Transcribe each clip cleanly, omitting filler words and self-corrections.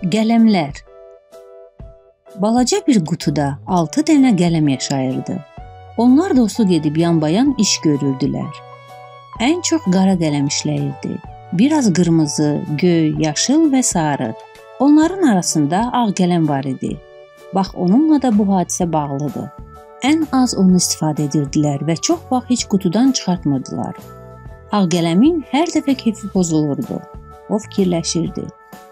Qələmlər. Balaca bir qutuda 6 dənə qələm yaşayırdı. Onlar dostluq edib yanbayan iş görürdülər. Ən çox qara qələm işləyirdi. Biraz qırmızı, göy, yaşıl və sarı. Onların arasında ağ qələm var idi. Bax, onunla da bu hadisə bağlıdır. Ən az onu istifadə edirdilər və çox vaxt heç qutudan çıxartmırdılar. Ağ qələmin hər dəfə keyfi pozulurdu. O fikirləşirdi.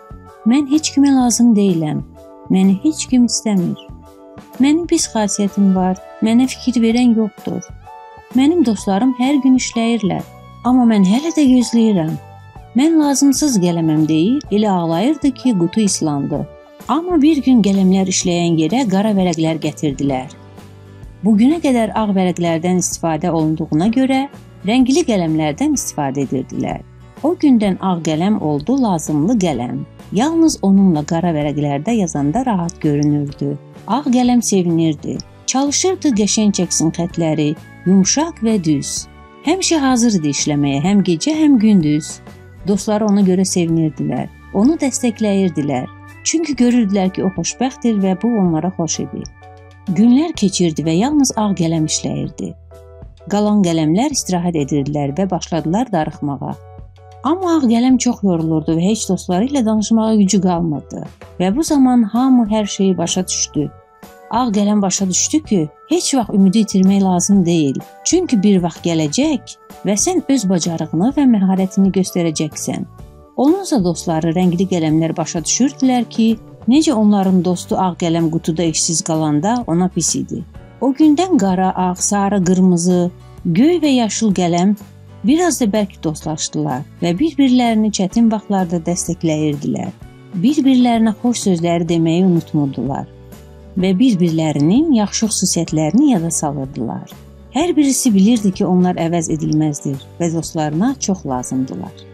Mən heç kimə lazım deyiləm. Məni heç kim istəmir. Mənim pis xasiyyətim var. Mənə fikir verən yoxdur. Mənim dostlarım hər gün işləyirlər. Amma mən hələ də gözləyirəm. Mən lazımsız qələməm deyib, elə ağlayırdı ki, qutu islandı. Amma bir gün qələmlər işləyən yerə qara vərəqlər gətirdilər. Bugünə qədər ağ vərəqlərdən istifadə olunduğuna görə rəngli qələmlərdən istifadə edirdilər. O gündən ağ qələm oldu lazımlı qələm. Yalnız onunla qara vərəqlərdə yazanda rahat görünürdü. Ağ qələm sevinirdi. Çalışırdı qəşəng çəksin xətləri, yumşaq və düz. Həmişə hazır idi işləməyə, həm gecə, həm gündüz. Dostları ona görə sevinirdilər. Onu dəstəkləyirdilər. Çünki görürdülər ki, o xoşbəxtdir və bu onlara xoş idi. Günlər keçirdi və yalnız ağ qələm işləyirdi. Qalan qələmlər istirahət edirdilər və başladılar darıxmağa. Amma ağ qələm çox yorulurdu və heç dostları ilə danışmağa gücü qalmadı. Və bu zaman hamı hər şeyi başa düşdü. Ağ qələm başa düşdü ki, heç vaxt ümidi itirmək lazım deyil. Çünki bir vaxt gələcək və sən öz bacarığını və məharətini göstərəcəksən. Onunsa dostları rəngli qələmlər başa düşürdülər ki, necə onların dostu ağ qələm qutuda işsiz qalanda ona pis idi. O gündən qara, ağ, sarı, qırmızı, göy və yaşıl qələm biraz da bərk dostlaşdılar və bir-birlərini çətin vaxtlarda dəstəkləyirdilər. Bir-birlərinə xoş sözləri deməyi unutmurdular və bir-birlərinin yaxşı xüsusiyyətlərini yada salırdılar. Hər birisi bilirdi ki, onlar əvəz edilməzdir və dostlarına çox lazımdılar.